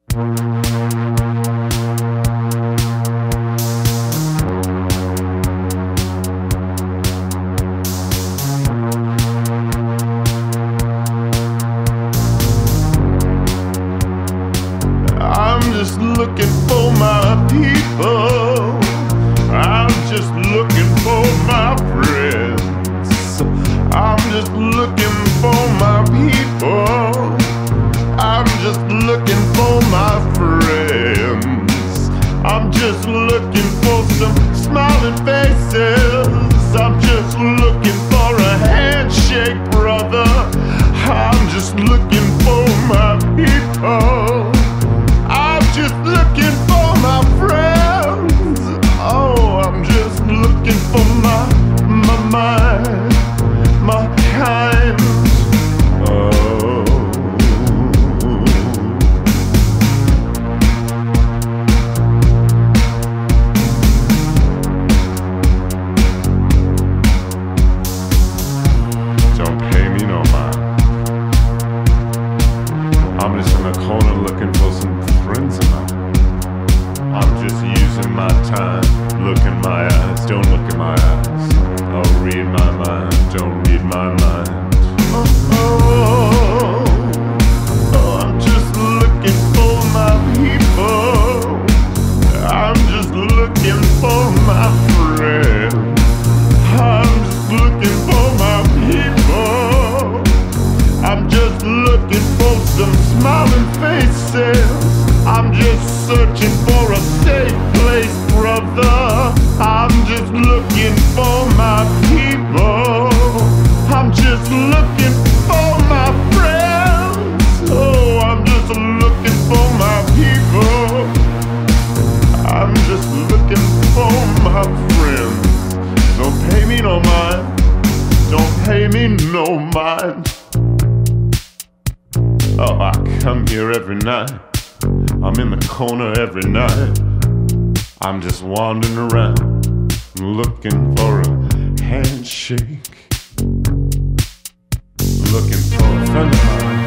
I'm just looking for my people. I'm just looking for my friends. I'm just looking for my people. I'm just looking for my friends. I'm just looking for some smiling faces. I'm just looking for a handshake, brother. I'm just looking for my people. I'm just looking for my friends. Oh, I'm just looking for my kind. Oh. Don't pay me no mind. I'm just in the corner looking for some friends of mine. I'm just using my time. Look in my eyes, don't look in my eyes. Oh, read my mind, don't read my mind. I'm just looking for my people. I'm just looking for my friends. I'm just looking for my people. I'm just looking for some smiling faces. I'm just searching for a safe place, brother. I'm just looking for my people. I'm just looking for my friends. Oh, I'm just looking for my people. I'm just looking for my friends. Don't pay me no mind. Don't pay me no mind. Oh, I come here every night. I'm in the corner every night. I'm just wandering around, looking for a handshake, looking for a friend of mine.